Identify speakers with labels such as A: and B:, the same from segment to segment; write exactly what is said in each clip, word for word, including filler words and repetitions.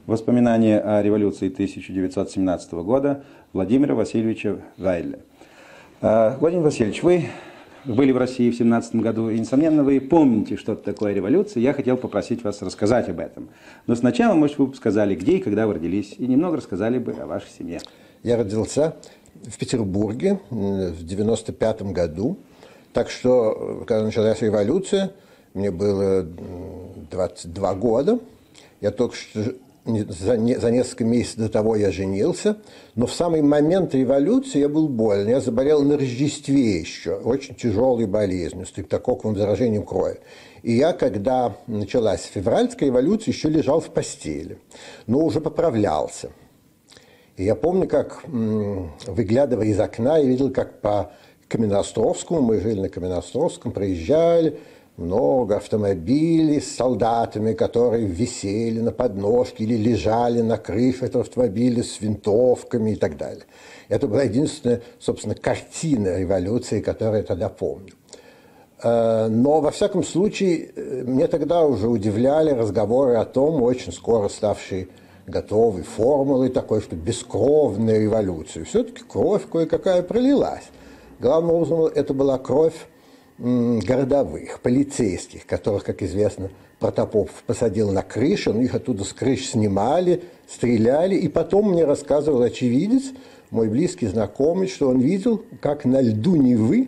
A: Воспоминания о революции тысяча девятьсот семнадцатого года Владимира Васильевича Вайля. Владимир Васильевич, вы были в России в семнадцатом году, и, несомненно, вы помните, что это такое революция. Я хотел попросить вас рассказать об этом. Но сначала, может, вы бы сказали, где и когда вы родились, и немного рассказали бы о вашей семье.
B: Я родился в Петербурге в девяносто пятом году. Так что, когда началась революция, мне было двадцать два года. Я только что за, не, за несколько месяцев до того я женился, но в самый момент революции я был болен. Я заболел на Рождестве еще, очень тяжелой болезнью, стрептококковым заражением крови. И я, когда началась февральская революция, еще лежал в постели, но уже поправлялся. И я помню, как, выглядывая из окна, я видел, как по Каменноостровскому, мы жили на Каменноостровском, проезжали много автомобилей с солдатами, которые висели на подножке или лежали на крыше этого автомобиля с винтовками и так далее. Это была единственная, собственно, картина революции, которую я тогда помню. Но, во всяком случае, мне тогда уже удивляли разговоры о том, очень скоро ставшие готовой формулой такой, что бескровная революция. Все-таки кровь кое-какая пролилась. Главным образом, это была кровь городовых, полицейских, которых, как известно, Протопопов посадил на крышу, но их оттуда с крыш снимали, стреляли, и потом мне рассказывал очевидец, мой близкий знакомый, что он видел, как на льду Невы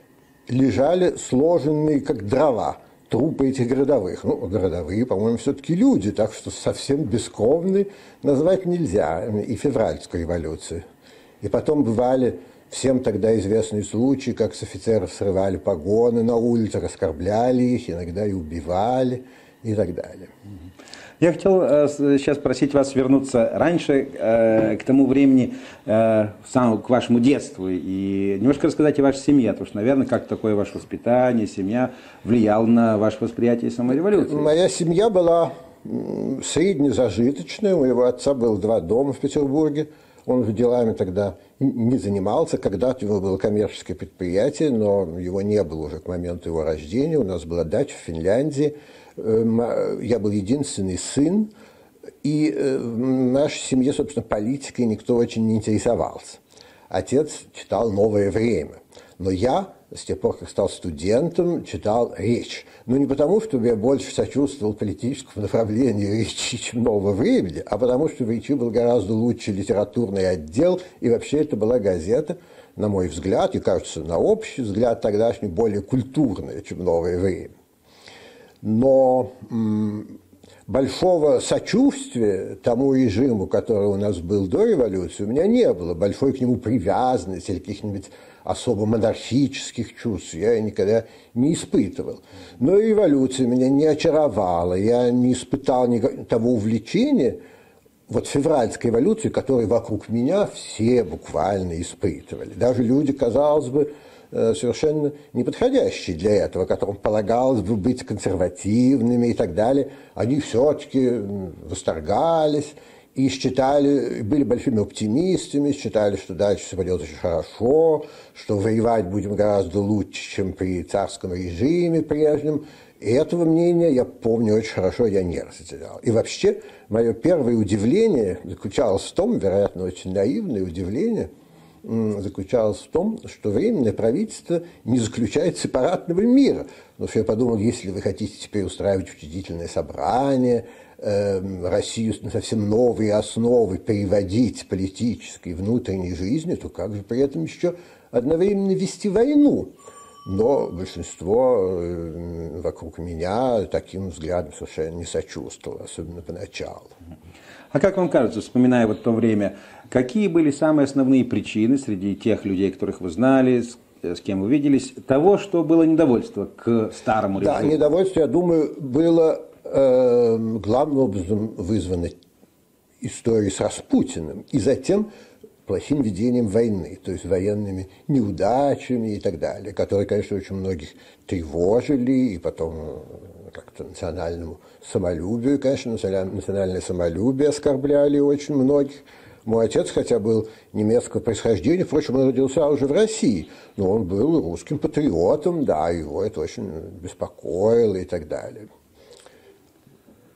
B: лежали сложенные, как дрова, трупы этих городовых. Ну, городовые, по-моему, все-таки люди, так что совсем бескровные назвать нельзя, и февральскую революцию. И потом бывали всем тогда известные случаи, как с офицеров срывали погоны на улицах, оскорбляли их, иногда и убивали, и так далее.
A: Я хотел э, сейчас просить вас вернуться раньше, э, к тому времени, э, самому, к вашему детству, и немножко рассказать о вашей семье, потому что, наверное, как такое ваше воспитание, семья влияла на ваше восприятие самой революции.
B: Моя семья была среднезажиточная, у моего отца было два дома в Петербурге. Он делами тогда не занимался, когда-то у него было коммерческое предприятие, но его не было уже к моменту его рождения. У нас была дача в Финляндии. Я был единственный сын, и в нашей семье, собственно, политикой никто очень не интересовался. Отец читал «Новое время», но я с тех пор, как стал студентом, читал «Речь». Но не потому, что я больше сочувствовал политическому направлению «Речи», чем «Нового времени», а потому, что в «Речи» был гораздо лучше литературный отдел, и вообще это была газета, на мой взгляд, и, кажется, на общий взгляд тогдашний, более культурная, чем «Новое время». Но м- большого сочувствия тому режиму, который у нас был до революции, у меня не было. Большой к нему привязанности или каких-нибудь особо монархических чувств я никогда не испытывал. Но революция меня не очаровала, я не испытал того увлечения, вот февральской революции, которой вокруг меня все буквально испытывали. Даже люди, казалось бы, совершенно неподходящие для этого, которым полагалось бы быть консервативными и так далее, они все-таки восторгались и считали, были большими оптимистами, считали, что дальше все пойдет очень хорошо, что воевать будем гораздо лучше, чем при царском режиме прежнем. И этого мнения, я помню очень хорошо, я не разделял. И вообще, мое первое удивление заключалось в том, вероятно, очень наивное удивление, заключалось в том, что Временное правительство не заключает сепаратного мира. Потому что я подумал, если вы хотите теперь устраивать учредительное собрание, э, Россию на совсем новые основы переводить политической внутренней жизни, то как же при этом еще одновременно вести войну? Но большинство э, вокруг меня таким взглядом совершенно не сочувствовало, особенно поначалу.
A: А как вам кажется, вспоминая вот то время, какие были самые основные причины среди тех людей, которых вы знали, с, с кем вы виделись, того, что было недовольство к старому режиму?
B: Да, недовольство, я думаю, было э, главным образом вызвано историей с Распутиным и затем плохим ведением войны, то есть военными неудачами и так далее, которые, конечно, очень многих тревожили, и потом как-то национальному самолюбию, конечно, национальное самолюбие оскорбляли очень многих. Мой отец, хотя был немецкого происхождения, впрочем, он родился уже в России, но он был русским патриотом, да, его это очень беспокоило и так далее.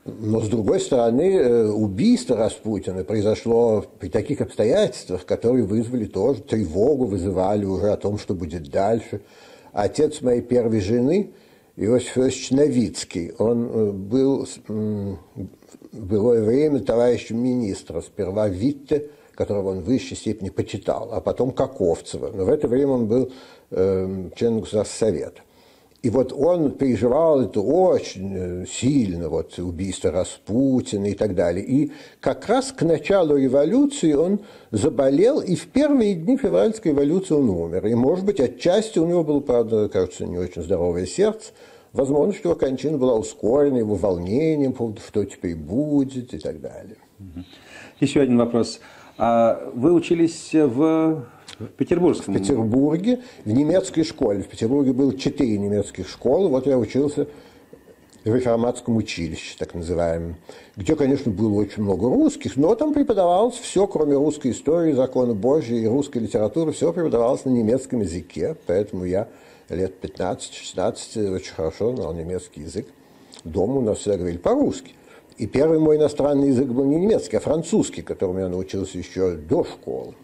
B: Но, с другой стороны, убийство Распутина произошло при таких обстоятельствах, которые вызвали тоже тревогу, вызывали уже о том, что будет дальше. Отец моей первой жены, Иосиф Иосифович Новицкий, он был в былое время товарищем министра, сперва Витте, которого он в высшей степени почитал, а потом Каковцева. Но в это время он был э, членом Государственного совета. И вот он переживал это очень сильно, вот убийство Распутина и так далее. И как раз к началу революции он заболел, и в первые дни февральской революции он умер. И, может быть, отчасти у него было, правда, кажется, не очень здоровое сердце. Возможно, что его кончина была ускорена его волнением, что теперь будет и так далее.
A: Еще один вопрос. Вы учились в Петербургском?
B: В Петербурге, в немецкой школе. В Петербурге было четыре немецких школы. Вот я учился в реформатском училище, так называемом, где, конечно, было очень много русских, но там преподавалось все, кроме русской истории, закона Божьей и русской литературы, все преподавалось на немецком языке, поэтому я лет пятнадцать-шестнадцать очень хорошо знал немецкий язык. Дома у нас всегда говорили по-русски. И первый мой иностранный язык был не немецкий, а французский, которому я научился еще до школы.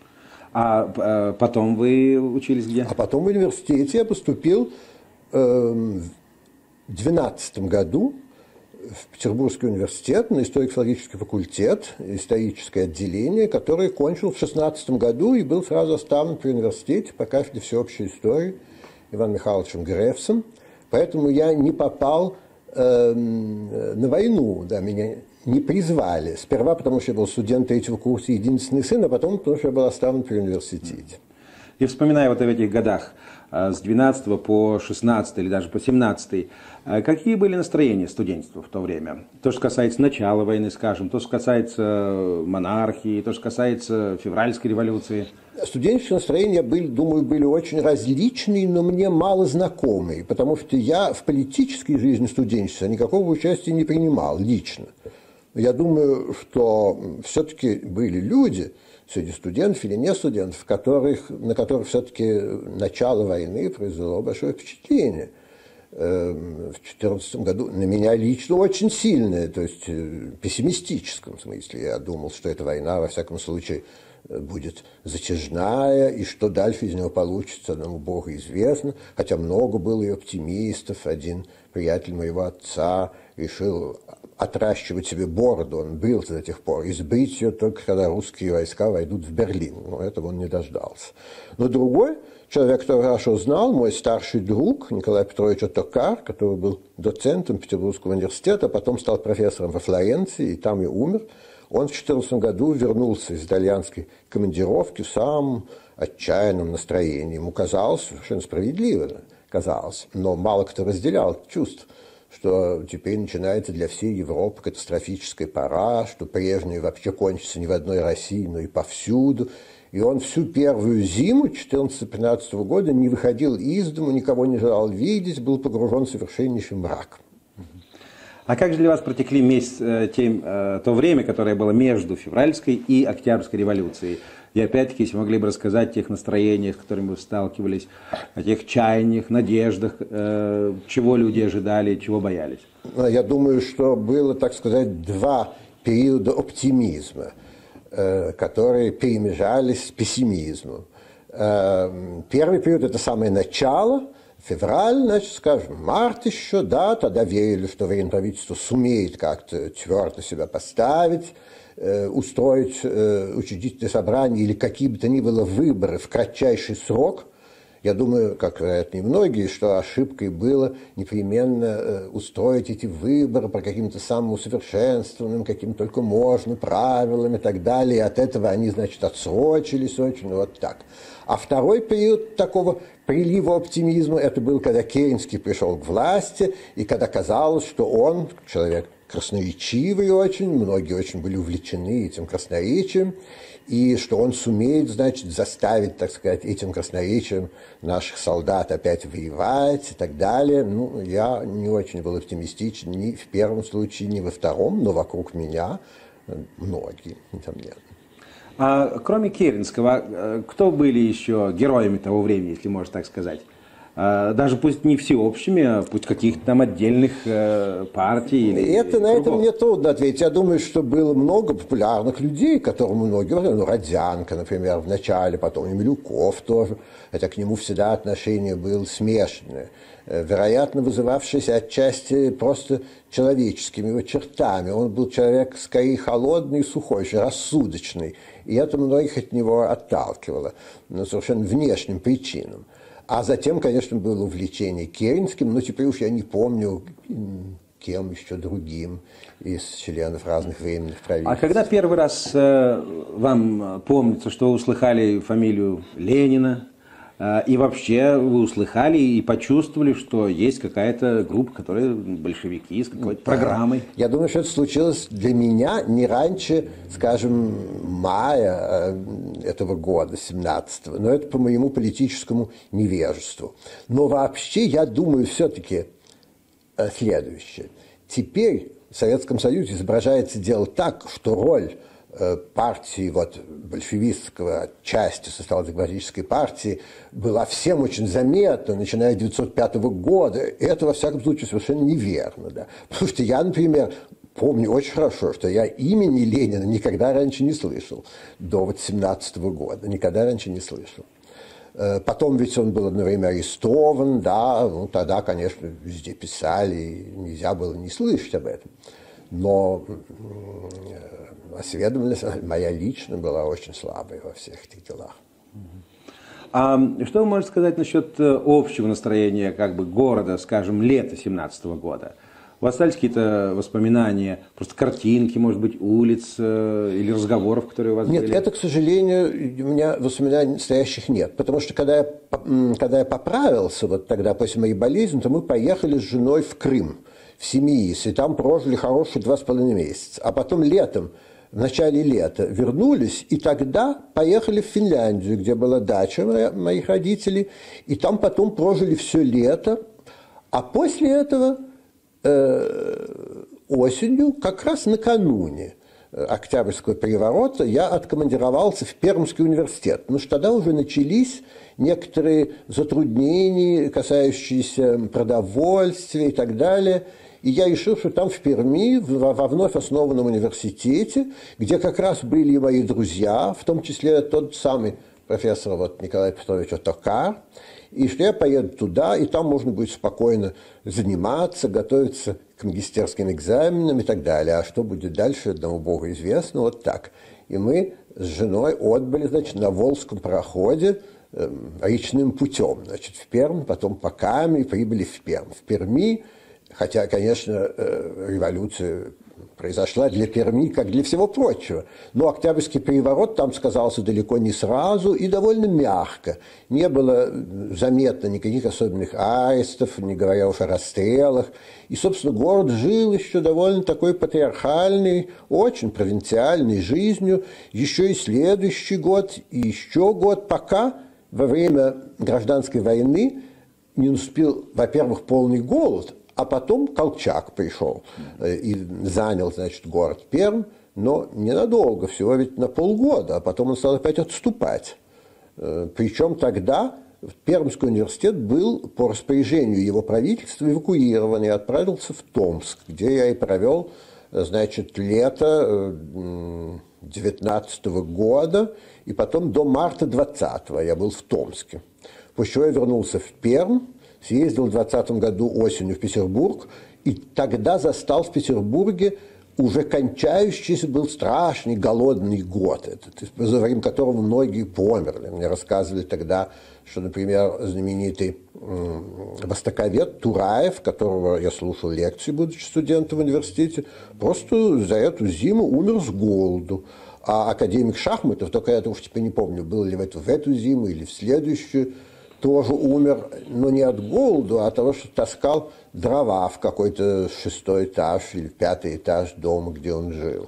A: А потом вы учились где?
B: А потом в университете я поступил э, в двенадцатом году в Петербургский университет на историко-филологический факультет, историческое отделение, которое кончил в шестнадцатом году и был сразу оставлен при университете по кафедре всеобщей истории Иваном Михайловичем Грефсом. Поэтому я не попал э, на войну, да, меня не призвали. Сперва, потому что я был студент третьего курса, единственный сын, а потом, потому что я был оставлен при университете.
A: И вспоминая вот об этих годах, с двенадцатого по шестнадцатый или даже по семнадцатый, какие были настроения студенчества в то время? То, что касается начала войны, скажем, то, что касается монархии, то, что касается февральской революции.
B: Студенческие настроения были, думаю, были очень различные, но мне мало знакомые, потому что я в политической жизни студенчества никакого участия не принимал лично. Я думаю, что все-таки были люди среди студентов или не студентов, которых, на которых все-таки начало войны произвело большое впечатление. В две тысячи четырнадцатом году на меня лично очень сильное, то есть в пессимистическом смысле. Я думал, что эта война, во всяком случае, будет затяжная, и что дальше из него получится, одному Богу известно. Хотя много было и оптимистов. Один приятель моего отца решил отращивать себе бороду, он брился до тех пор, и сбрить ее только когда русские войска войдут в Берлин. Но этого он не дождался. Но другой человек, который хорошо знал, мой старший друг Николай Петрович Оттокар, который был доцентом Петербургского университета, а потом стал профессором во Флоренции, и там и умер. Он в две тысячи четырнадцатом году вернулся из итальянской командировки в самом отчаянном настроении. Ему казалось, совершенно справедливо казалось, но мало кто разделял это чувство, что теперь начинается для всей Европы катастрофическая пора, что прежнее вообще кончится не в одной России, но и повсюду. И он всю первую зиму две тысячи четырнадцатого-пятнадцатого года не выходил из дому, никого не желал видеть, был погружен в совершеннейший мрак.
A: А как же для вас протекли месяц, тем, то время, которое было между февральской и октябрьской революцией? И опять-таки, если могли бы рассказать о тех настроениях, с которыми вы сталкивались, о тех чаяниях, надеждах, чего люди ожидали, чего боялись?
B: Я думаю, что было, так сказать, два периода оптимизма, которые перемежались с пессимизмом. Первый период – это самое начало, февраль, значит, скажем, март еще, да, тогда верили, что военное правительство сумеет как-то твердо себя поставить, э, устроить э, учредительное собрание или какие бы то ни было выборы в кратчайший срок. Я думаю, как вероятно и многие, что ошибкой было непременно э, устроить эти выборы по каким-то самым усовершенствованным, каким только можно, правилам и так далее. И от этого они, значит, отсрочились очень, вот так. А второй период такого прилива оптимизма, это был, когда Керенский пришел к власти, и когда казалось, что он, человек красноречивый очень, многие очень были увлечены этим красноречием, и что он сумеет, значит, заставить, так сказать, этим красноречием наших солдат опять воевать и так далее. Ну, я не очень был оптимистичен ни в первом случае, ни во втором, но вокруг меня многие, несомненно.
A: А кроме Керенского, кто были еще героями того времени, если можно так сказать? даже пусть не всеобщими, а пусть каких-то там отдельных партий. Или
B: это, на
A: кругов.
B: это мне трудно ответить. Я думаю, что было много популярных людей, которым многие говорили. Ну, Родзянко, например, в начале, потом и Милюков тоже. Хотя к нему всегда отношение было смешанное. Вероятно, вызывавшееся отчасти просто человеческими его чертами. Он был человек скорее холодный и сухой, очень рассудочный. И это многих от него отталкивало, но совершенно внешним причинам. А затем, конечно, было увлечение Керенским, но теперь уж я не помню, кем еще другим из членов разных временных правительств.
A: А когда первый раз э, вам помнится, что вы услыхали фамилию Ленина, э, и вообще вы услыхали и почувствовали, что есть какая-то группа, которая большевики с какой-то да. программой?
B: Я думаю, что это случилось для меня не раньше, скажем, мая этого года, семнадцатого, но это по моему политическому невежеству. Но вообще я думаю все-таки следующее. Теперь в Советском Союзе изображается дело так, что роль э, партии вот, большевистского, части социал-демократической партии была всем очень заметна, начиная с тысяча девятьсот пятого года. И это, во всяком случае, совершенно неверно. Да? Потому что я, например, помню очень хорошо, что я имени Ленина никогда раньше не слышал до вот семнадцатого года. Никогда раньше не слышал. Потом ведь он был одно время арестован, да, ну тогда, конечно, везде писали, нельзя было не слышать об этом. Но осведомленность моя лично была очень слабой во всех этих делах.
A: А что вы можете сказать насчет общего настроения как бы города, скажем, лета семнадцатого года? У вас остались какие-то воспоминания, просто картинки, может быть, улиц э, или разговоров, которые у вас
B: нет,
A: были?
B: Нет, это, к сожалению, у меня воспоминаний настоящих нет. Потому что, когда я, когда я поправился, вот тогда, после моей болезни, то мы поехали с женой в Крым, в Семиис, и там прожили хорошие два с половиной месяца. А потом летом, в начале лета, вернулись, и тогда поехали в Финляндию, где была дача моя, моих родителей, и там потом прожили все лето. А после этого... осенью, как раз накануне Октябрьского переворота, я откомандировался в Пермский университет, потому что тогда уже начались некоторые затруднения, касающиеся продовольствия и так далее. И я решил, что там в Перми, во вновь основанном университете, где как раз были и мои друзья, в том числе тот самый профессор вот, Николай Петрович Отокар, и что я поеду туда, и там можно будет спокойно заниматься, готовиться к магистерским экзаменам и так далее. А что будет дальше, одному Богу известно, вот так. И мы с женой отбыли, значит, на Волжском пароходе э, речным путем, значит, в Пермь, потом по Каме, и прибыли в Пермь. В Перми, хотя, конечно, э, революция произошла для Перми, как для всего прочего. Но Октябрьский переворот там сказался далеко не сразу и довольно мягко. Не было заметно никаких особенных арестов, не говоря уж о расстрелах. И, собственно, город жил еще довольно такой патриархальной, очень провинциальной жизнью. Еще и следующий год, и еще год, пока во время гражданской войны не наступил, во-первых, полный голод, а потом Колчак пришел и занял, значит, город Пермь, но ненадолго, всего ведь на полгода, а потом он стал опять отступать. Причем тогда Пермский университет был по распоряжению его правительства эвакуирован и отправился в Томск, где я и провел, значит, лето девятнадцатого года, и потом до марта двадцатого я был в Томске. После чего я вернулся в Пермь, съездил в двадцатом году осенью в Петербург, и тогда застал в Петербурге уже кончающийся был страшный голодный год, этот, за время которого многие померли. Мне рассказывали тогда, что, например, знаменитый востоковед Тураев, которого я слушал лекции, будучи студентом в университете, просто за эту зиму умер с голоду. А академик Шахматов, только я уж теперь не помню, был ли в эту, в эту зиму или в следующую, тоже умер, но не от голода, а от того, что таскал дрова в какой-то шестой этаж или пятый этаж дома, где он жил.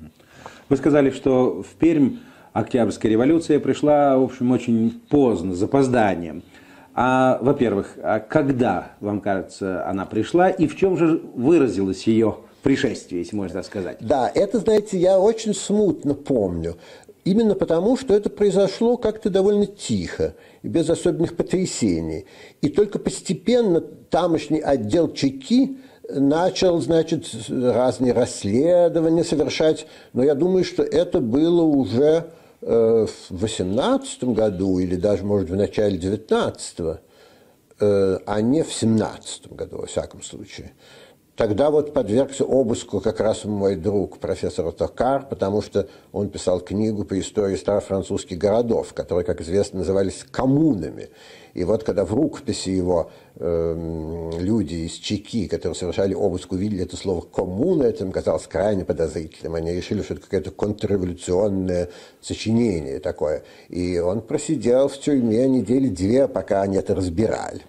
A: Вы сказали, что в Пермь Октябрьская революция пришла, в общем, очень поздно, с запозданием. А, во-первых, а когда, вам кажется, она пришла, и в чем же выразилось ее пришествие, если можно так сказать?
B: Да, это, знаете, я очень смутно помню. Именно потому, что это произошло как-то довольно тихо и без особенных потрясений. И только постепенно тамошний отдел ЧКИ начал, значит, разные расследования совершать. Но я думаю, что это было уже э, в восемнадцатом году или даже, может, в начале девятнадцатого, э, а не в семнадцатом году, во всяком случае. Тогда вот подвергся обыску как раз мой друг, профессор Токар, потому что он писал книгу по истории старофранцузских городов, которые, как известно, назывались коммунами. И вот когда в рукописи его э, люди из ЧКИ, которые совершали обыск, увидели это слово «коммуна», это им казалось крайне подозрительным. Они решили, что это какое-то контрреволюционное сочинение такое. И он просидел в тюрьме недели две, пока они это разбирали.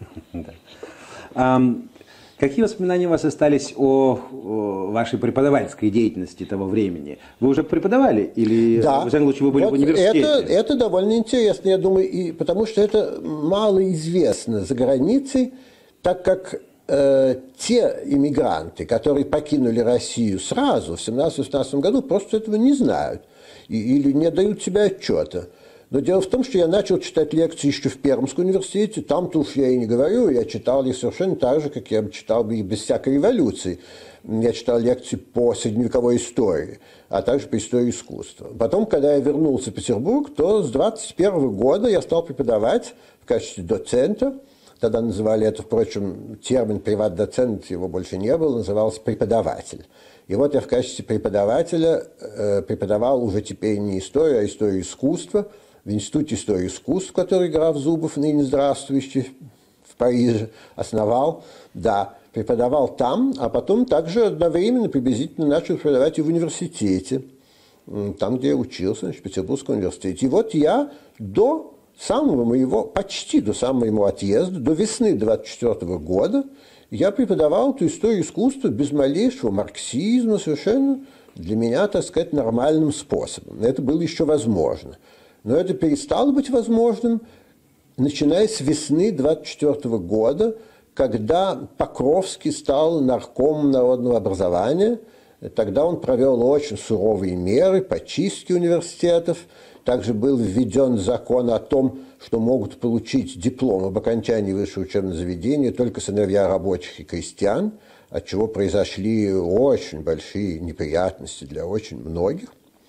A: Какие воспоминания у вас остались о, о вашей преподавательской деятельности того времени? Вы уже преподавали или,
B: да.
A: в всяком случае, вы были
B: вот
A: в университете?
B: Это, это довольно интересно, я думаю, и потому что это мало известно за границей, так как э, те иммигранты, которые покинули Россию сразу, в семнадцатом-восемнадцатом году, просто этого не знают и, или не дают себе отчета. Но дело в том, что я начал читать лекции еще в Пермском университете, там-то уж я и не говорю, я читал их совершенно так же, как я бы читал бы их без всякой революции. Я читал лекции по средневековой истории, а также по истории искусства. Потом, когда я вернулся в Петербург, то с двадцать первого года я стал преподавать в качестве доцента. Тогда называли это, впрочем, термин «приват-доцент», его больше не было, назывался «преподаватель». И вот я в качестве преподавателя э, преподавал уже теперь не историю, а историю искусства, в Институте истории искусств, который граф Зубов, ныне здравствующий, в Париже, основал, да, преподавал там, а потом также одновременно приблизительно начал преподавать и в университете, там, где я учился, значит, в Петербургском университете. И вот я до самого моего, почти до самого моего отъезда, до весны двадцать четвёртого года, я преподавал эту историю искусства без малейшего марксизма, совершенно для меня, так сказать, нормальным способом. Это было еще возможно. Но это перестало быть возможным, начиная с весны двадцать четвёртого года, когда Покровский стал наркомом народного образования. Тогда он провел очень суровые меры по чистке университетов. Также был введен закон о том, что могут получить диплом об окончании высшего учебного заведения только сыновья рабочих и крестьян, от чего произошли очень большие неприятности для очень многих.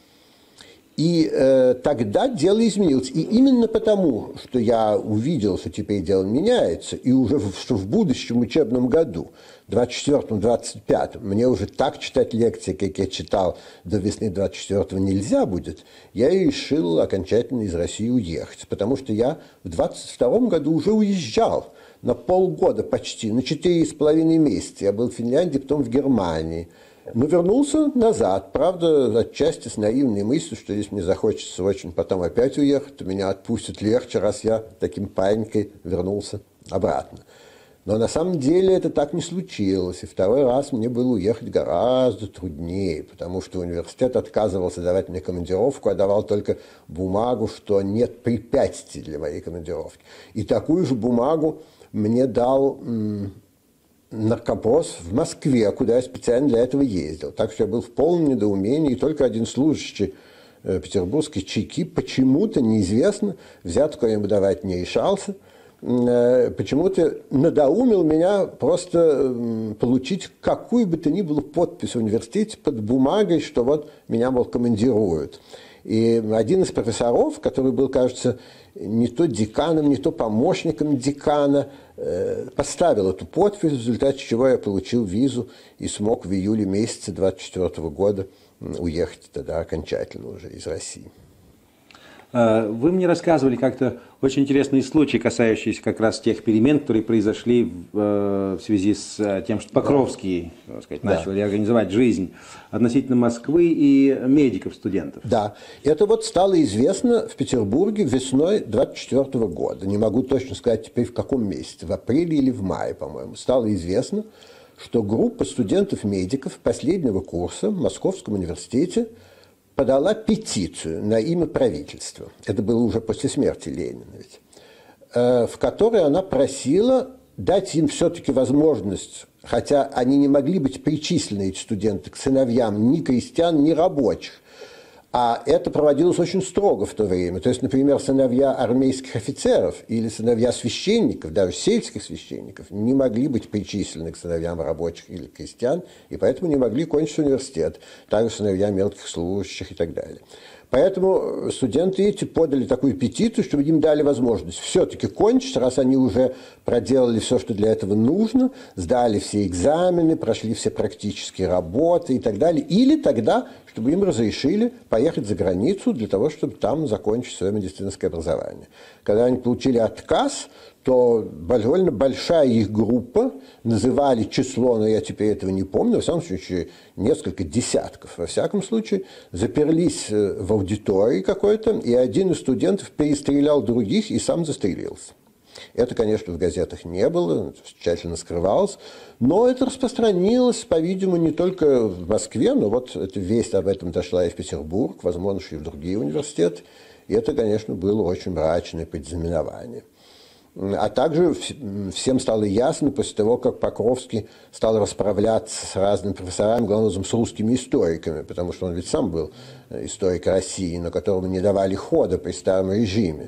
B: И э, тогда дело изменилось. И именно потому, что я увидел, что теперь дело меняется, и уже в, что в будущем учебном году, двадцать четвёртом — двадцать пятом, мне уже так читать лекции, как я читал до весны двадцать четвёртого, нельзя будет, я и решил окончательно из России уехать. Потому что я в двадцать втором году уже уезжал на полгода почти, на четыре с половиной месяца. Я был в Финляндии, потом в Германии. Но вернулся назад, правда, отчасти с наивной мыслью, что если мне захочется очень потом опять уехать, то меня отпустят легче, раз я таким паинькой вернулся обратно. Но на самом деле это так не случилось, и второй раз мне было уехать гораздо труднее, потому что университет отказывался давать мне командировку, а давал только бумагу, что нет препятствий для моей командировки. И такую же бумагу мне дал наркопрос в Москве, куда я специально для этого ездил. Так что я был в полном недоумении, и только один служащий э, петербургский ЧКИ почему-то, неизвестно, взятку я ему давать не решался, э, почему-то надоумил меня просто э, получить какую бы то ни было подпись в университете под бумагой, что вот меня, мол, командируют. И один из профессоров, который был, кажется, не то деканом, не то помощником декана, поставил эту подпись, в результате чего я получил визу и смог в июле месяце двадцать четвёртого года уехать тогда окончательно уже из России.
A: Вы мне рассказывали как-то очень интересные случаи, касающиеся как раз тех перемен, которые произошли в, в связи с тем, что Покровский, да. так сказать, начал да. реорганизовать жизнь относительно Москвы и медиков-студентов.
B: Да, это вот стало известно в Петербурге весной двадцать четвёртого года. Не могу точно сказать теперь в каком месяце, в апреле или в мае, по-моему. Стало известно, что группа студентов-медиков последнего курса в Московском университете подала петицию на имя правительства. Это было уже после смерти Ленина, ведь, в которой она просила дать им все-таки возможность, хотя они не могли быть причислены, эти студенты, к сыновьям ни крестьян, ни рабочих, А это проводилось очень строго в то время. То есть, например, сыновья армейских офицеров или сыновья священников, даже сельских священников, не могли быть причислены к сыновьям рабочих или крестьян, и поэтому не могли кончить университет. Также сыновья мелких служащих и так далее. Поэтому студенты эти подали такую петицию, чтобы им дали возможность все-таки кончить, раз они уже проделали все, что для этого нужно, сдали все экзамены, прошли все практические работы и так далее. Или тогда, чтобы им разрешили поехать за границу для того, чтобы там закончить свое медицинское образование. Когда они получили отказ, то довольно большая их группа, называли число, но я теперь этого не помню, во всяком случае, несколько десятков, во всяком случае, заперлись в аудитории какой-то, и один из студентов перестрелял других и сам застрелился. Это, конечно, в газетах не было, тщательно скрывалось, но это распространилось, по-видимому, не только в Москве, но вот эта весть об этом дошла и в Петербург, возможно, и в другие университеты, и это, конечно, было очень мрачное предзнаменование. А также всем стало ясно после того, как Покровский стал расправляться с разными профессорами, главным образом с русскими историками, потому что он ведь сам был историк России, но которому не давали хода при старом режиме.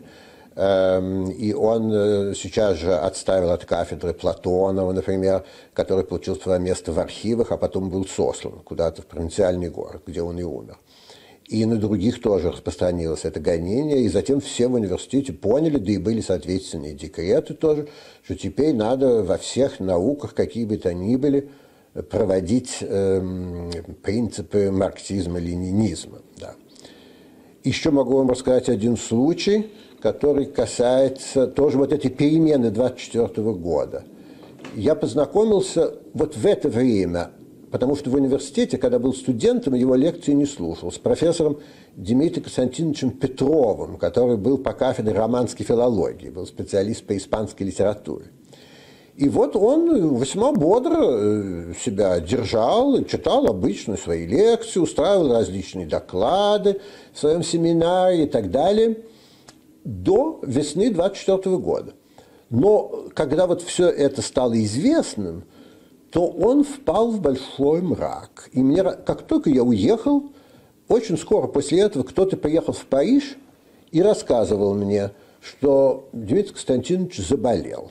B: И он сейчас же отставил от кафедры Платонова, например, который получил свое место в архивах, а потом был сослан куда-то в провинциальный город, где он и умер. И на других тоже распространилось это гонение, и затем все в университете поняли, да и были соответственные декреты тоже, что теперь надо во всех науках, какие бы то ни были, проводить э, принципы марксизма-ленинизма. Да. Еще могу вам рассказать один случай, который касается тоже вот этой перемены двадцать четвёртого года. Я познакомился вот в это время, потому что в университете, когда был студентом, его лекции не слушал, с профессором Дмитрием Константиновичем Петровым, который был по кафедре романской филологии, был специалист по испанской литературе. И вот он весьма бодро себя держал, читал обычно свои лекции, устраивал различные доклады в своем семинаре и так далее, до весны двадцать четвёртого года. Но когда вот все это стало известным, то он впал в большой мрак. И мне, как только я уехал, очень скоро после этого кто-то приехал в Париж и рассказывал мне, что Дмитрий Константинович заболел.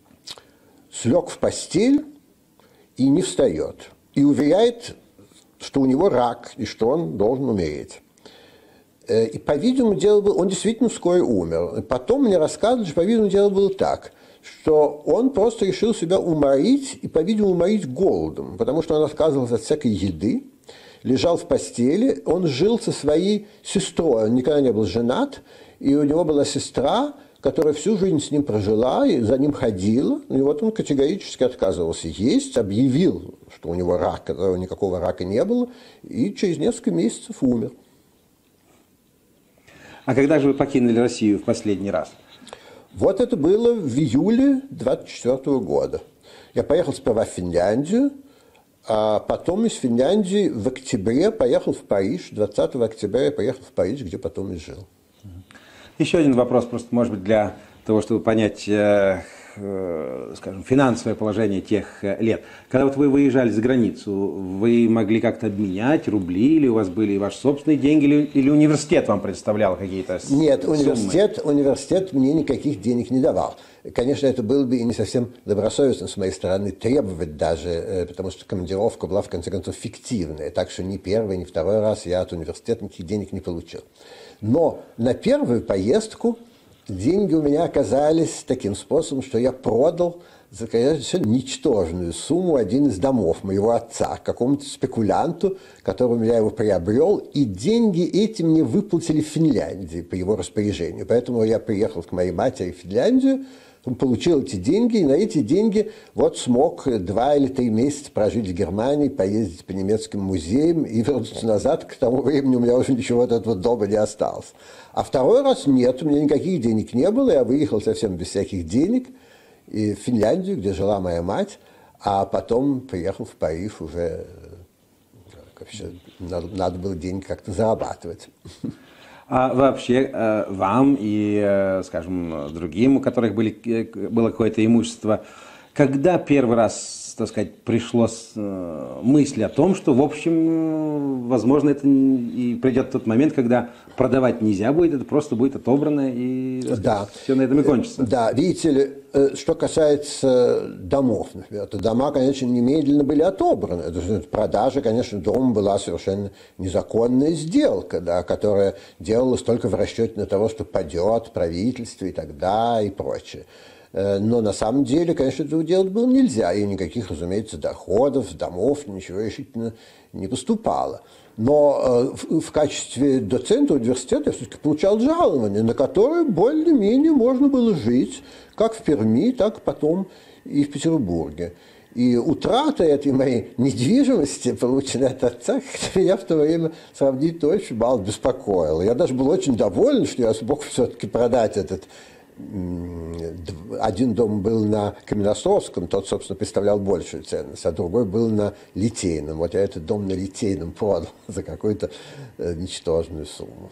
B: Слег в постель и не встает. И уверяет, что у него рак, и что он должен умереть. И, по-видимому, дело было... Он действительно вскоре умер. Потом мне рассказывали, что, по-видимому, дело было так, что он просто решил себя уморить, и, по-видимому, уморить голодом, потому что он отказывался от всякой еды, лежал в постели, он жил со своей сестрой, он никогда не был женат, и у него была сестра, которая всю жизнь с ним прожила и за ним ходила, и вот он категорически отказывался есть, объявил, что у него рак, которого никакого рака не было, и через несколько месяцев умер.
A: А когда же вы покинули Россию в последний раз?
B: Вот это было в июле двадцать четвёртого года. Я поехал сперва в Финляндию, а потом из Финляндии в октябре поехал в Париж. двадцатого октября я поехал в Париж, где потом и жил.
A: Еще один вопрос, просто, может быть, для того, чтобы понять, э, э, скажем, финансовое положение тех лет. Когда вот вы выезжали за границу, вы могли как-то обменять рубли, или у вас были ваши собственные деньги, или, или университет вам представлял какие-то суммы?
B: Нет, университет, университет мне никаких денег не давал. Конечно, это было бы и не совсем добросовестно с моей стороны требовать даже, потому что командировка была, в конце концов, фиктивная. Так что ни первый, ни второй раз я от университета никаких денег не получил. Но на первую поездку деньги у меня оказались таким способом, что я продал за, конечно, ничтожную сумму один из домов моего отца какому-то спекулянту, который у меня его приобрел, и деньги эти мне выплатили в Финляндии по его распоряжению. Поэтому я приехал к моей матери в Финляндию, получил эти деньги, и на эти деньги вот смог два или три месяца прожить в Германии, поездить по немецким музеям и вернуться назад. К тому времени у меня уже ничего от этого дома не осталось. А второй раз нет, у меня никаких денег не было, я выехал совсем без всяких денег и в Финляндию, где жила моя мать, а потом приехал в Париж уже, вообще, надо, надо было деньги как-то зарабатывать.
A: А вообще вам и, скажем, другим, у которых были, было какое-то имущество, когда первый раз так сказать, пришло с, э, мысль о том, что, в общем, возможно, это и придет тот момент, когда продавать нельзя будет, это просто будет отобрано, и сказать,
B: да.
A: все на этом и кончится.
B: Да, видите ли, что касается домов, например, то дома, конечно, немедленно были отобраны. Продажа, конечно, дома была совершенно незаконная сделка, да, которая делалась только в расчете на того, что падет правительство и тогда и прочее. Но на самом деле, конечно, этого делать было нельзя, и никаких, разумеется, доходов, домов, ничего решительно не поступало. Но в, в качестве доцента университета я все-таки получал жалование, на которое более-менее можно было жить, как в Перми, так потом и в Петербурге. И утрата этой моей недвижимости, полученной от отца, меня в то время сравнительно очень мало беспокоило. Я даже был очень доволен, что я смог все-таки продать этот. Один дом был на Каменноостровском, тот, собственно, представлял большую ценность, а другой был на Литейном. Вот я этот дом на Литейном продал за какую-то ничтожную сумму.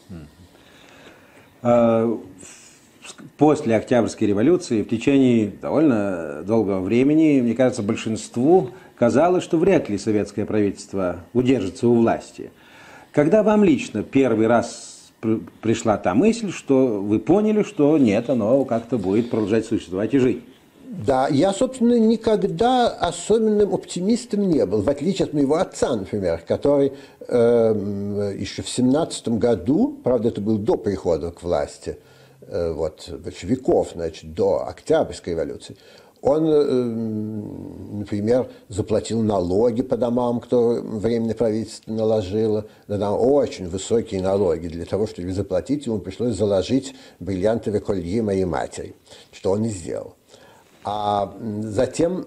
A: После Октябрьской революции в течение довольно долгого времени, мне кажется, большинству казалось, что вряд ли советское правительство удержится у власти. Когда вам лично первый раз пришла та мысль, что вы поняли, что нет, оно как-то будет продолжать существовать и жить?
B: Да, я, собственно, никогда особенным оптимистом не был, в отличие от моего отца, например, который э, еще в семнадцатом году, правда, это было до прихода к власти, э, вот, большевиков, значит, до Октябрьской революции, он, э, например, заплатил налоги по домам, которые Временное правительство наложило, на очень высокие налоги. Для того, чтобы заплатить, ему пришлось заложить бриллиантовое колье моей матери, что он и сделал. А затем,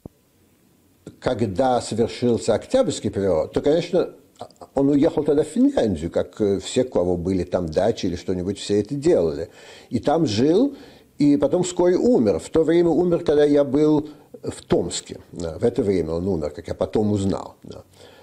B: когда совершился Октябрьский переворот, то, конечно, он уехал тогда в Финляндию, как все, у кого были там дачи или что-нибудь, все это делали. И там жил, и потом вскоре умер. В то время умер, когда я был в Томске. Да, в это время он умер, как я потом узнал. Да.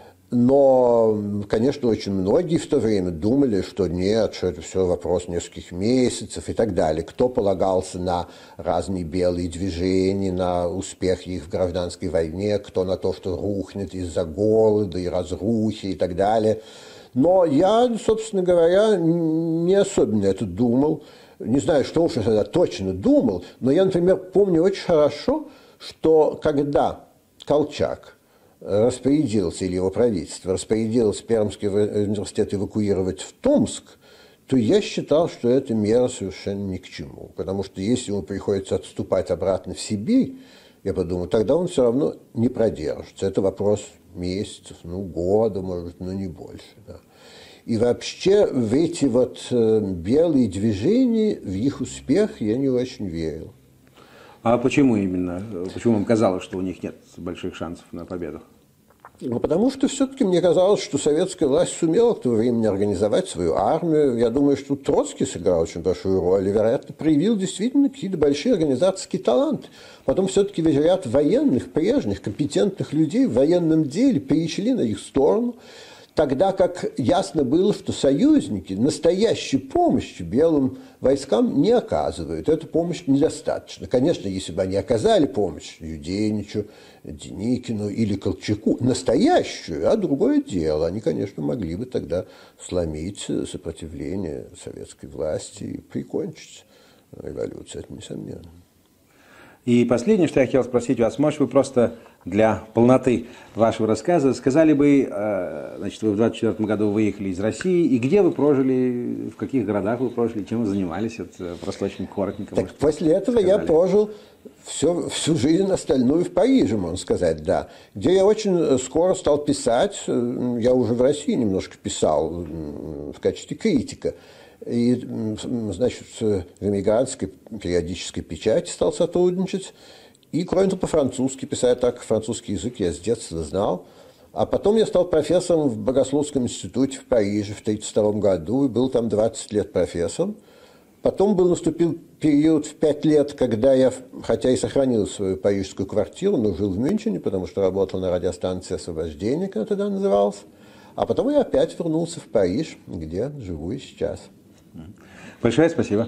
B: Но, конечно, очень многие в то время думали, что нет, что это все вопрос нескольких месяцев и так далее. Кто полагался на разные белые движения, на успех их в гражданской войне, кто на то, что рухнет из-за голода и разрухи и так далее. Но я, собственно говоря, не особенно это думал. Не знаю, что уж я тогда точно думал, но я, например, помню очень хорошо, что когда Колчак распорядился, или его правительство распорядилось Пермский университет эвакуировать в Томск, то я считал, что эта мера совершенно ни к чему. Потому что если ему приходится отступать обратно в Сибирь, я подумал, тогда он все равно не продержится. Это вопрос месяцев, ну, года, может, но не больше. Да. И вообще в эти вот белые движения, в их успех я не очень верил.
A: А почему именно? Почему вам казалось, что у них нет больших шансов на победу?
B: Ну, потому что все-таки мне казалось, что советская власть сумела в то время организовать свою армию. Я думаю, что Троцкий сыграл очень большую роль и, вероятно, проявил действительно какие-то большие организаторские таланты. Потом все-таки весь ряд военных, прежних, компетентных людей в военном деле перешли на их сторону. Тогда как ясно было, что союзники настоящей помощи белым войскам не оказывают. Эта помощь недостаточна. Конечно, если бы они оказали помощь Юденичу, Деникину или Колчаку, настоящую, а другое дело, они, конечно, могли бы тогда сломить сопротивление советской власти и прикончить революцию, это несомненно.
A: И последнее, что я хотел спросить вас, может, вы просто для полноты вашего рассказа сказали бы, значит, вы в двадцать четвёртом году выехали из России, и где вы прожили, в каких городах вы прожили, чем вы занимались, это просто очень коротенько.
B: Так после этого сказали. Я прожил все, всю жизнь остальную в Париже, можно сказать, да, где я очень скоро стал писать, я уже в России немножко писал в качестве критика. И, значит, в эмигрантской периодической печати стал сотрудничать. И, кроме того, по-французски писать, так французский язык я с детства знал. А потом я стал профессором в Богословском институте в Париже в тысяча девятьсот тридцать втором году и был там двадцать лет профессором. Потом был наступил период в пять лет, когда я, хотя и сохранил свою парижскую квартиру, но жил в Мюнхене, потому что работал на радиостанции «Освобождение», как тогда называлась. А потом я опять вернулся в Париж, где живу и сейчас.
A: Большое спасибо.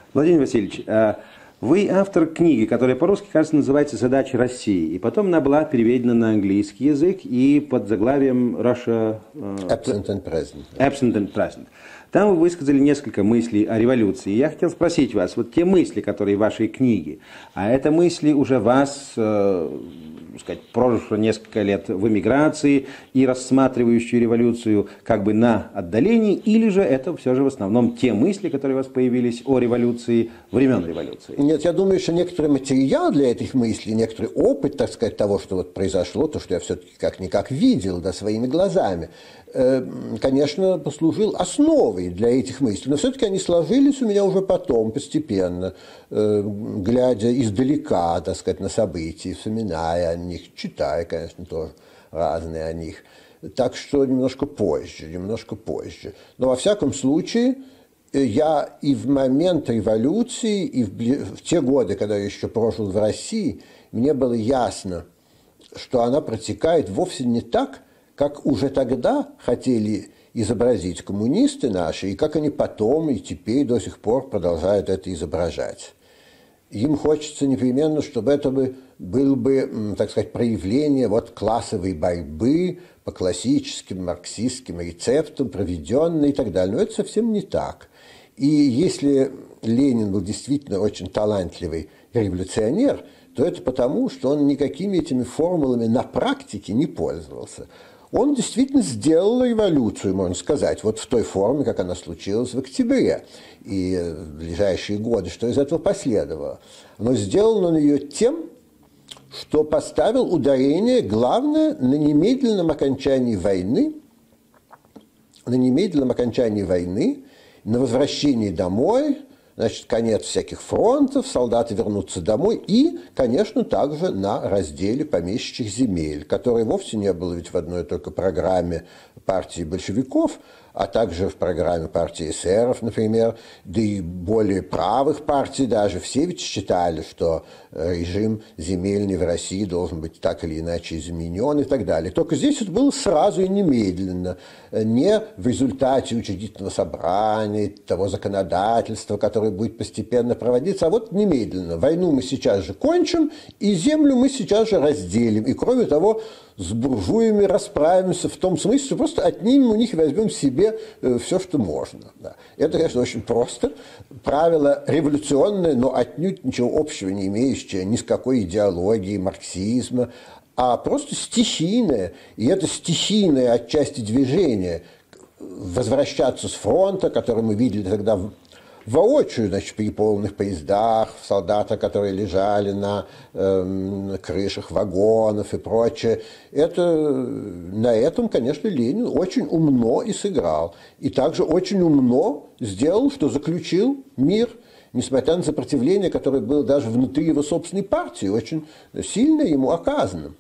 A: Владимир Васильевич, вы автор книги, которая по-русски, кажется, называется «Задачи России». И потом она была переведена на английский язык и под заглавием Russia...
B: Absent and Present.
A: Absent and Present. Там вы высказали несколько мыслей о революции. Я хотел спросить вас, вот те мысли, которые в вашей книге, а это мысли уже вас, э, сказать, прожившего несколько лет в эмиграции и рассматривающие революцию как бы на отдалении, или же это все же в основном те мысли, которые у вас появились о революции, времен революции?
B: Нет, я думаю, что некоторый материал для этих мыслей, некоторый опыт, так сказать, того, что вот произошло, то, что я все-таки как-никак видел, да, своими глазами, конечно, послужил основой для этих мыслей. Но все-таки они сложились у меня уже потом, постепенно, глядя издалека, так сказать, на события, вспоминая о них, читая, конечно, тоже разные о них. Так что немножко позже, немножко позже. Но во всяком случае, я и в момент революции, и в, в те годы, когда я еще прожил в России, мне было ясно, что она протекает вовсе не так, как уже тогда хотели изобразить коммунисты наши, и как они потом и теперь до сих пор продолжают это изображать. Им хочется непременно, чтобы это бы, было бы, так сказать, проявление вот классовой борьбы по классическим марксистским рецептам, проведенной и так далее. Но это совсем не так. И если Ленин был действительно очень талантливый революционер, то это потому, что он никакими этими формулами на практике не пользовался. Он действительно сделал революцию, можно сказать, вот в той форме, как она случилась в октябре и в ближайшие годы, что из этого последовало. Но сделал он ее тем, что поставил ударение, главное, на немедленном окончании войны, на немедленном окончании войны, на возвращении домой, значит, конец всяких фронтов, солдаты вернутся домой и, конечно, также на разделе помещичьих земель, которое вовсе не было ведь в одной только программе партии большевиков, а также в программе партии эсеров, например, да и более правых партий даже. Все ведь считали, что режим земельный в России должен быть так или иначе изменен и так далее. Только здесь это было сразу и немедленно, не в результате учредительного собрания, того законодательства, которое будет постепенно проводиться, а вот немедленно. Войну мы сейчас же кончим, и землю мы сейчас же разделим. И кроме того, с буржуями расправимся в том смысле, что просто отнимем у них и возьмем себе все, что можно. Да. Это, конечно, очень просто. Правило революционное, но отнюдь ничего общего не имеющее ни с какой идеологией марксизма, а просто стихийное. И это стихийное отчасти движение возвращаться с фронта, который мы видели тогда в воочию, значит, при полных поездах, солдаты, которые лежали на э, крышах вагонов и прочее. Это, на этом, конечно, Ленин очень умно и сыграл. И также очень умно сделал, что заключил мир, несмотря на сопротивление, которое было даже внутри его собственной партии, очень сильно ему оказано.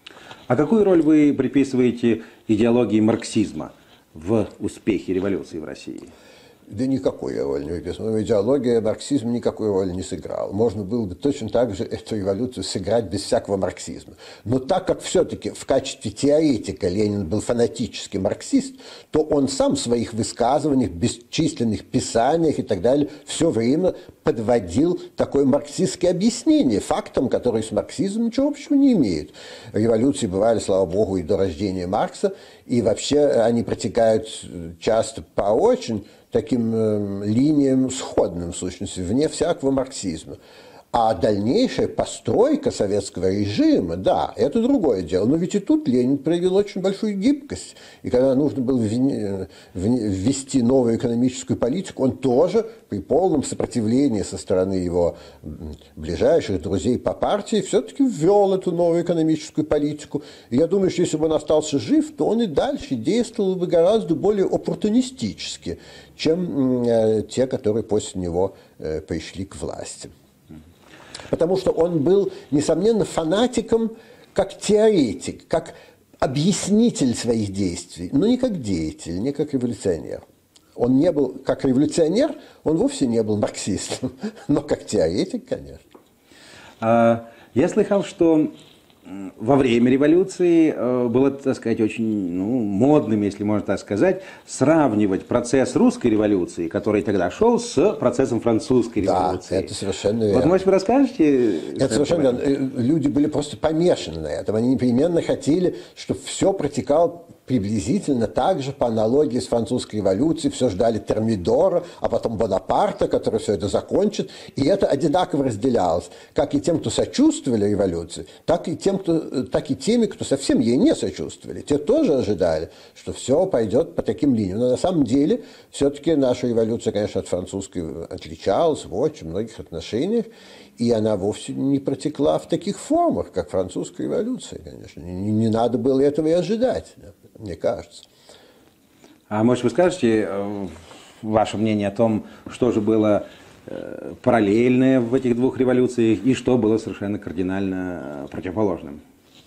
A: А какую роль вы приписываете идеологии марксизма в успехе революции в России?
B: Да никакой роли не выписано. Идеология марксизма никакой роли не сыграла. Можно было бы точно так же эту революцию сыграть без всякого марксизма. Но так как все-таки в качестве теоретика Ленин был фанатический марксист, то он сам в своих высказываниях, бесчисленных писаниях и так далее все время подводил такое марксистское объяснение фактам, которые с марксизмом ничего общего не имеют. Революции бывали, слава богу, и до рождения Маркса, и вообще они протекают часто по очень таким э, линиям сходным, в сущности, вне всякого марксизма. А дальнейшая постройка советского режима, да, это другое дело. Но ведь и тут Ленин проявил очень большую гибкость. И когда нужно было ввести новую экономическую политику, он тоже при полном сопротивлении со стороны его ближайших друзей по партии все-таки ввел эту новую экономическую политику. И я думаю, что если бы он остался жив, то он и дальше действовал бы гораздо более оппортунистически, чем э, те, которые после него э, пришли к власти. Потому что он был, несомненно, фанатиком как теоретик, как объяснитель своих действий, но не как деятель, не как революционер. Он не был, как революционер, он вовсе не был марксистом, но как теоретик, конечно.
A: Я слыхал, что во время революции было, так сказать, очень ну, модным, если можно так сказать, сравнивать процесс русской революции, который тогда шел, с процессом французской революции.
B: Да, это совершенно верно.
A: Вот, может, вы расскажете?
B: Это совершенно верно. Люди были просто помешаны на этом. Они непременно хотели, чтобы все протекало приблизительно так же, по аналогии с французской революцией. Все ждали Термидора, а потом Бонапарта, который все это закончит. И это одинаково разделялось. Как и тем, кто сочувствовали революции, так и, тем, кто, так и теми, кто совсем ей не сочувствовали. Те тоже ожидали, что все пойдет по таким линиям. Но на самом деле, все-таки наша революция, конечно, от французской отличалась в очень многих отношениях. И она вовсе не протекла в таких формах, как французская революция, конечно. Не, не надо было этого и ожидать, мне кажется.
A: А может, вы скажете ваше мнение о том, что же было параллельное в этих двух революциях и что было совершенно кардинально противоположным?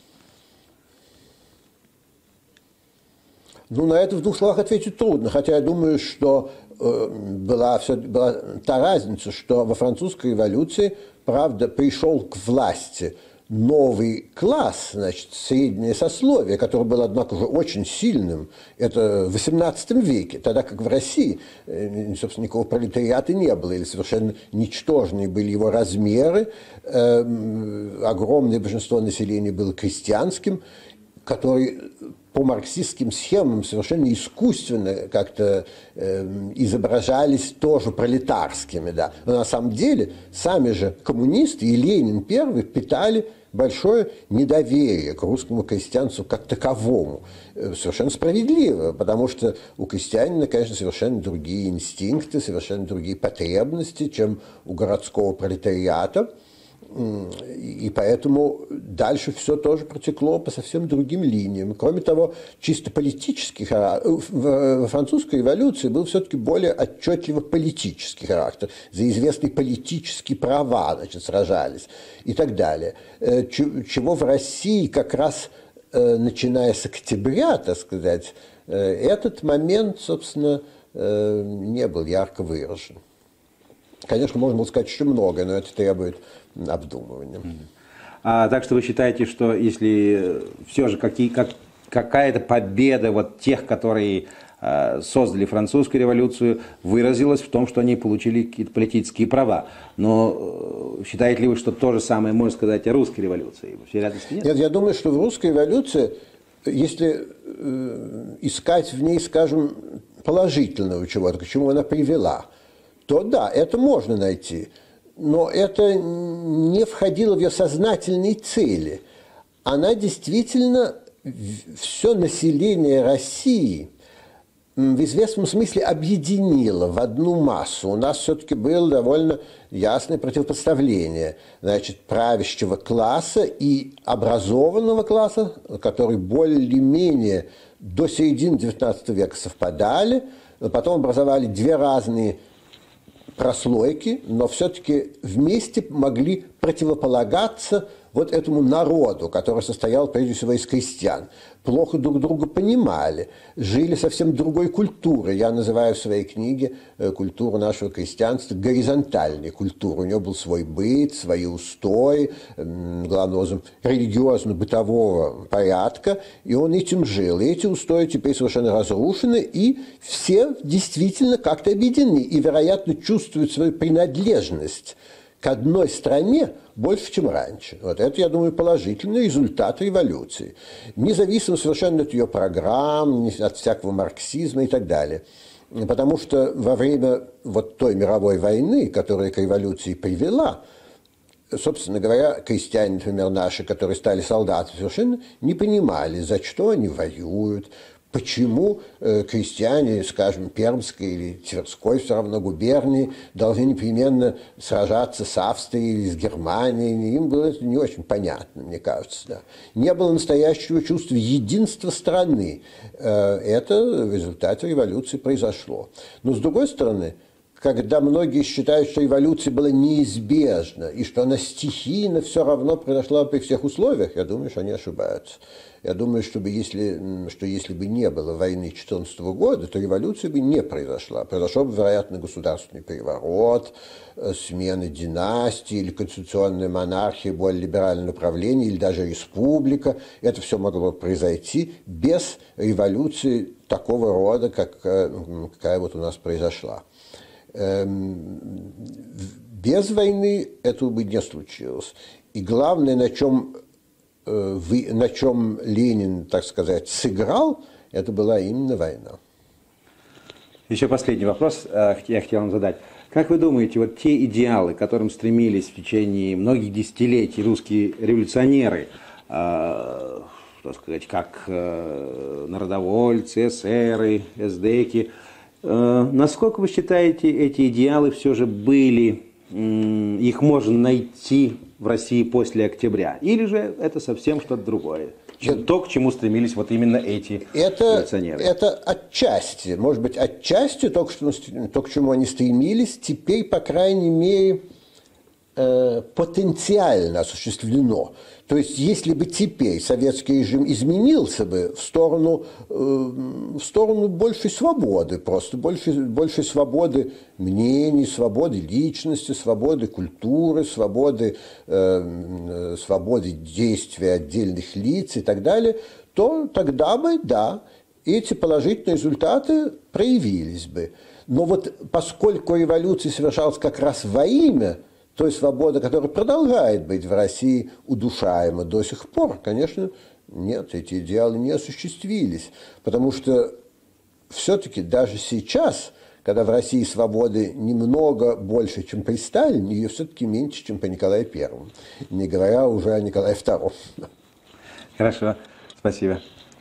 B: Ну, на это в двух словах ответить трудно, хотя я думаю, что э, была, все, была та разница, что во французской революции, правда, пришел к власти новый класс, значит, среднее сословие, которое было, однако, уже очень сильным. Это в восемнадцатом веке, тогда как в России, э, собственно, никакого пролетариата не было, или совершенно ничтожные были его размеры, э, огромное большинство населения было крестьянским, который по марксистским схемам совершенно искусственно как-то э, изображались тоже пролетарскими. Да. Но на самом деле сами же коммунисты и Ленин первый питали большое недоверие к русскому крестьянству как таковому. Совершенно справедливо, потому что у крестьянина, конечно, совершенно другие инстинкты, совершенно другие потребности, чем у городского пролетариата. И поэтому дальше все тоже протекло по совсем другим линиям. Кроме того, чисто политический характер. В французской революции был все-таки более отчетливо политический характер. За известные политические права, значит, сражались и так далее. Чего в России как раз, начиная с октября, так сказать, этот момент, собственно, не был ярко выражен. Конечно, можно было сказать еще многое, но это требует обдумывания.
A: А, так что вы считаете, что если все же какие, как, какая-то победа вот тех, которые э, создали французскую революцию, выразилась в том, что они получили какие-то политические права. Но э, считаете ли вы, что то же самое можно сказать о русской революции? В реальности нет?
B: Нет, я думаю, что в русской революции, если э, искать в ней, скажем, положительного чего-то, к чему она привела, то да, это можно найти. Но это не входило в ее сознательные цели. Она действительно все население России в известном смысле объединила в одну массу. У нас все-таки было довольно ясное противопоставление, значит, правящего класса и образованного класса, который более-менее до середины девятнадцатого века совпадали, но потом образовали две разные прослойки, но все-таки вместе могли противополагаться вот этому народу, который состоял прежде всего из крестьян. Плохо друг друга понимали, жили совсем другой культурой. Я называю в своей книге культуру нашего крестьянства горизонтальной культурой. У него был свой быт, свои устои, главным образом религиозно-бытового порядка, и он этим жил. И эти устои теперь совершенно разрушены, и все действительно как-то объединены, и, вероятно, чувствуют свою принадлежность к одной стране больше, чем раньше. Вот это, я думаю, положительный результат революции. Независимо совершенно от ее программ, от всякого марксизма и так далее. Потому что во время вот той мировой войны, которая к революции привела, собственно говоря, крестьяне, например, наши, которые стали солдатами, совершенно не понимали, за что они воюют, почему э, крестьяне, скажем, Пермской или Тверской, все равно губернии, должны непременно сражаться с Австрией или с Германией. Им было это не очень понятно, мне кажется. Да. Не было настоящего чувства единства страны. Э, это в результате революции произошло. Но, с другой стороны, когда многие считают, что эволюция была неизбежна, и что она стихийно все равно произошла при всех условиях, я думаю, что они ошибаются. Я думаю, чтобы если, что если бы не было войны тысяча девятьсот четырнадцатого года, то революция бы не произошла. Произошел бы, вероятно, государственный переворот, смена династии или конституционная монархия, более либеральное направление, или даже республика. Это все могло произойти без революции такого рода, как, какая вот у нас произошла. Без войны этого бы не случилось. И главное, на чем, на чем Ленин, так сказать, сыграл, это была именно война.
A: Еще последний вопрос я хотел вам задать. Как вы думаете, вот те идеалы, к которым стремились в течение многих десятилетий русские революционеры, э, так сказать, как э, народовольцы, эсеры, эсдеки, э, насколько вы считаете, эти идеалы все же были, э, их можно найти в России после октября? Или же это совсем что-то другое? Чем то, к чему стремились вот именно эти
B: это,
A: революционеры.
B: Это отчасти, может быть, отчасти то, что, то, к чему они стремились, теперь, по крайней мере, э, потенциально осуществлено. То есть, если бы теперь советский режим изменился бы в сторону, э, в сторону большей свободы, просто большей, большей свободы мнений, свободы личности, свободы культуры, свободы, э, свободы действия отдельных лиц и так далее, то тогда бы, да, эти положительные результаты проявились бы. Но вот поскольку революция совершалась как раз во имя той свободы, которая продолжает быть в России удушаема до сих пор, конечно, нет, эти идеалы не осуществились. Потому что все-таки даже сейчас, когда в России свободы немного больше, чем при Сталине, ее все-таки меньше, чем при Николае Первом. Не говоря уже о Николае Втором.
A: Хорошо, спасибо.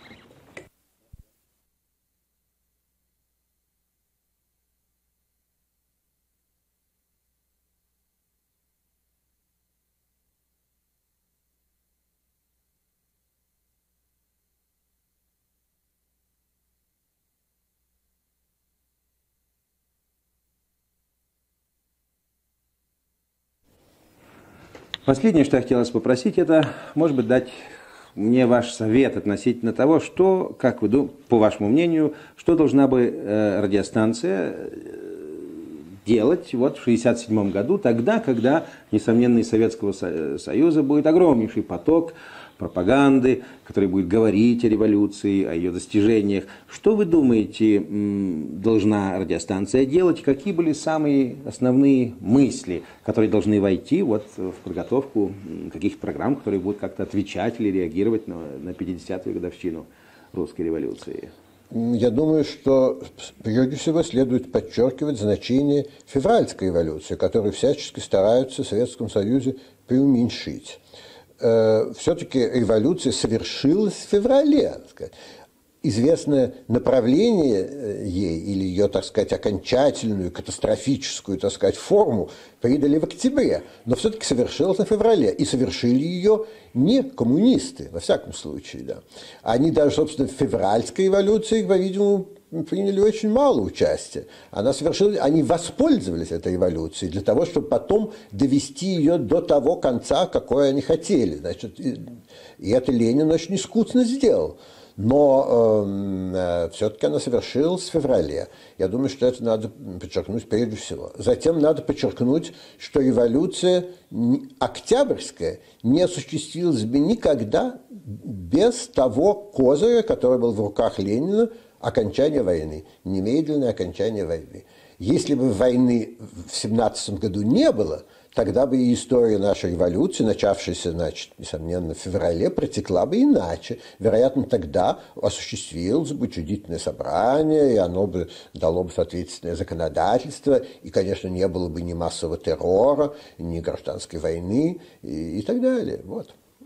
A: Последнее, что я хотел вас попросить, это, может быть, дать мне ваш совет относительно того, что, как вы думаете, по вашему мнению, что должна бы э, радиостанция делать вот в шестьдесят седьмом году, тогда, когда, несомненно, из Советского Союза будет огромнейший поток пропаганды, который будет говорить о революции, о ее достижениях. Что вы думаете, должна радиостанция делать? Какие были самые основные мысли, которые должны войти вот в подготовку каких-то программ, которые будут как-то отвечать или реагировать на, на пятидесятую годовщину русской революции?
B: Я думаю, что прежде всего следует подчеркивать значение февральской революции, которую всячески стараются в Советском Союзе преуменьшить. Все-таки революция совершилась в феврале. Так сказать. Известное направление ей, или ее, так сказать, окончательную, катастрофическую, так сказать, форму придали в октябре, но все-таки совершилась в феврале. И совершили ее не коммунисты, во всяком случае. Да. Они даже, собственно, в февральской революции, по-видимому, приняли очень мало участия. Она совершила, они воспользовались этой революцией для того, чтобы потом довести ее до того конца, какой они хотели. Значит, и, и это Ленин очень искусно сделал. Но э, все-таки она совершилась в феврале. Я думаю, что это надо подчеркнуть прежде всего. Затем надо подчеркнуть, что революция октябрьская не осуществилась бы никогда без того козыря, который был в руках Ленина, окончание войны, немедленное окончание войны. Если бы войны в семнадцатом году не было, тогда бы и история нашей революции, начавшаяся, значит, несомненно, в феврале, протекла бы иначе. Вероятно, тогда осуществилось бы учредительное собрание, и оно бы дало бы соответственное законодательство, и, конечно, не было бы ни массового террора, ни гражданской войны и, и так далее. Вот.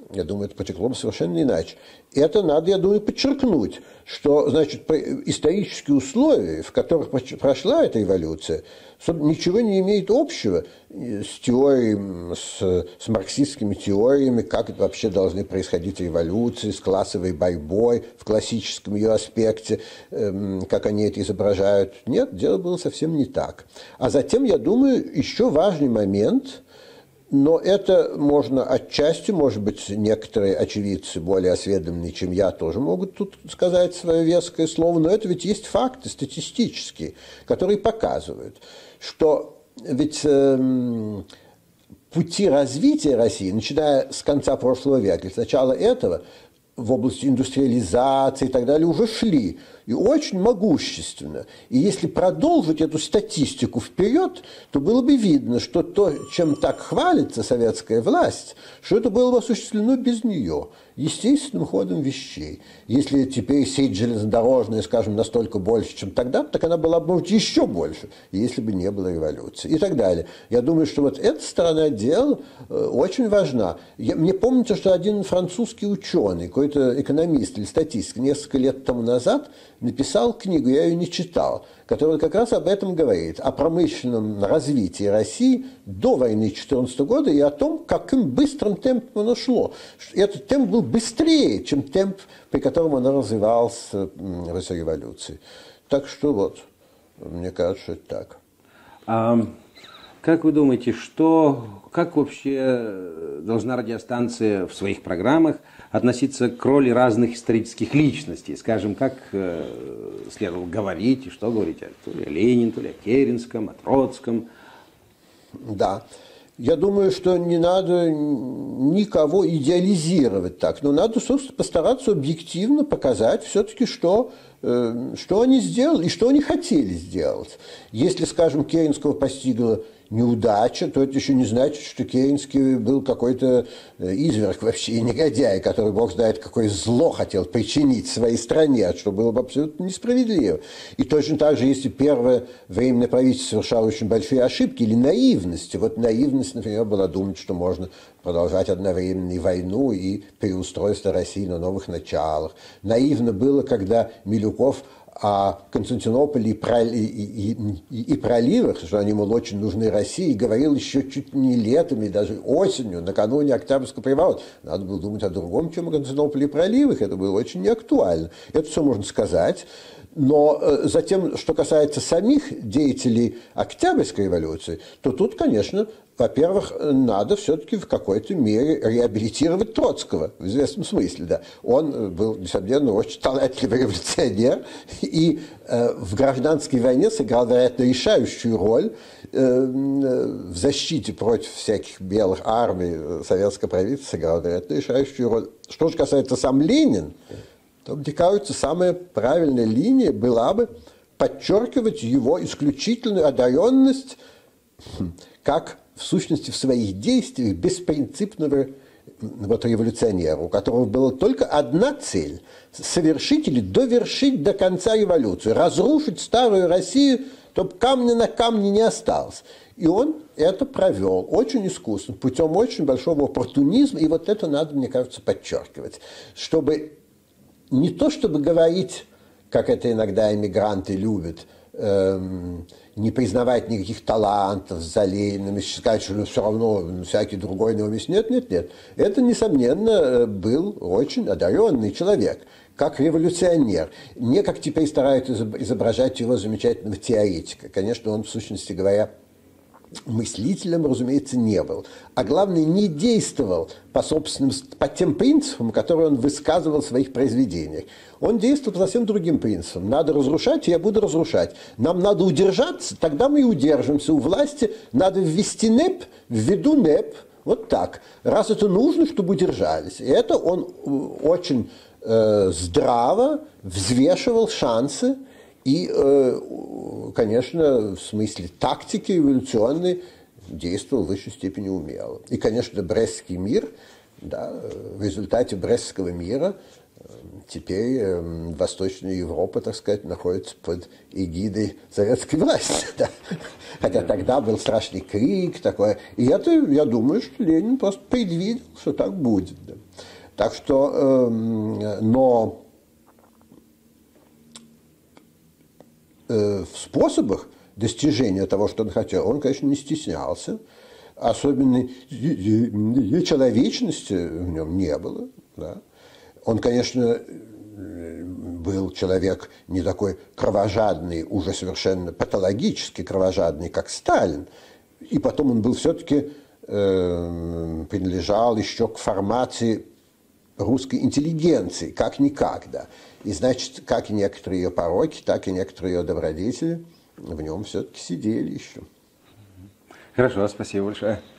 B: я думаю, это потекло бы совершенно иначе. Это надо, я думаю, подчеркнуть, что, значит, исторические условия, в которых прошла эта эволюция, ничего не имеют общего с теорией, с, с марксистскими теориями, как это вообще должны происходить революции, с классовой борьбой в классическом ее аспекте, эм, как они это изображают. Нет, дело было совсем не так. А затем, я думаю, еще важный момент. Но это можно отчасти, может быть, некоторые очевидцы, более осведомленные, чем я, тоже могут тут сказать свое веское слово, но это ведь есть факты статистические, которые показывают, что ведь э, пути развития России, начиная с конца прошлого века, с начала этого, в области индустриализации и так далее, уже шли. И очень могущественно. И если продолжить эту статистику вперед, то было бы видно, что то, чем так хвалится советская власть, что это было бы осуществлено без нее, естественным ходом вещей. Если теперь сеть железнодорожная, скажем, настолько больше, чем тогда, так она была бы, может, еще больше, если бы не было революции и так далее. Я думаю, что вот эта сторона дела очень важна. Я, мне помнится, что один французский ученый, какой-то экономист или статистик несколько лет тому назад написал книгу, я ее не читал, которая как раз об этом говорит, о промышленном развитии России до войны тысяча девятьсот четырнадцатого года и о том, каким быстрым темпом оно шло. Этот темп был быстрее, чем темп, при котором оно развивалось в этой революции. Так что вот, мне кажется, что это так.
A: А как вы думаете, что, как вообще должна радиостанция в своих программах относиться к роли разных исторических личностей? Скажем, как э, следовало говорить и что говорить то ли о Ленине, то ли о Керенском, о Троцком?
B: Да. Я думаю, что не надо никого идеализировать так, но надо, собственно, постараться объективно показать все-таки, что, э, что они сделали и что они хотели сделать. Если, скажем, Керенского постигла неудача, то это еще не значит, что Керенский был какой-то изверг вообще и негодяй, который, бог знает, какое зло хотел причинить своей стране, что было бы абсолютно несправедливо. И точно так же, если первое временное правительство совершало очень большие ошибки или наивности, вот наивность, например, была думать, что можно продолжать одновременно и войну, и переустройство России на новых началах. Наивно было, когда Милюков о Константинополе и, проли, и, и, и проливах, что они, мол, очень нужны России, говорил еще чуть не летом и даже осенью, накануне Октябрьского переворота. Надо было думать о другом, чем о Константинополе и проливах. Это было очень неактуально. Это все можно сказать. Но затем, что касается самих деятелей Октябрьской революции, то тут, конечно, во-первых, надо все-таки в какой-то мере реабилитировать Троцкого, в известном смысле, да. Он был, несомненно, очень талантливый революционер, и э, в гражданской войне сыграл, вероятно, решающую роль э, в защите против всяких белых армий. Советское правительство сыграло, вероятно, решающую роль. Что же касается сам Ленин, то, мне кажется, самая правильная линия была бы подчеркивать его исключительную одаренность как, в сущности, в своих действиях беспринципного вот, революционера, у которого была только одна цель – совершить или довершить до конца революцию, разрушить старую Россию, чтобы камня на камне не осталось. И он это провел очень искусно, путем очень большого оппортунизма, и вот это надо, мне кажется, подчеркивать, чтобы не то, чтобы говорить, как это иногда эмигранты любят, эм, не признавать никаких талантов за Лениным, сказать, что все равно всякий другой на его месте. Нет, нет, нет. Это, несомненно, был очень одаренный человек, как революционер. Не как теперь стараются изображать его замечательного теоретика. Конечно, он, в сущности говоря, мыслителем, разумеется, не был. А главное, не действовал по собственным, по тем принципам, которые он высказывал в своих произведениях. Он действовал по совсем другим принципам. Надо разрушать, и я буду разрушать. Нам надо удержаться, тогда мы и удержимся. У власти надо ввести НЭП, введу НЭП. Вот так. Раз это нужно, чтобы удержались. И это он очень э, здраво взвешивал шансы. И, конечно, в смысле тактики эволюционной действовал в высшей степени умело. И, конечно, Брестский мир, Да, в результате Брестского мира теперь э, Восточная Европа, так сказать, находится под эгидой советской власти. Да. Хотя тогда был страшный крик такой. И это, я думаю, что Ленин просто предвидел, что так будет. Да. Так что, э, но э, в способах достижения того, что он хотел, он, конечно, не стеснялся. Особенной человечности в нем не было. Да. Он, конечно, был человек не такой кровожадный, уже совершенно патологически кровожадный, как Сталин. И потом он был все-таки, э, принадлежал еще к формации русской интеллигенции, как-никак, да. И, значит, как и некоторые ее пороки, так и некоторые ее добродетели в нем все-таки сидели еще.
A: Хорошо, спасибо большое.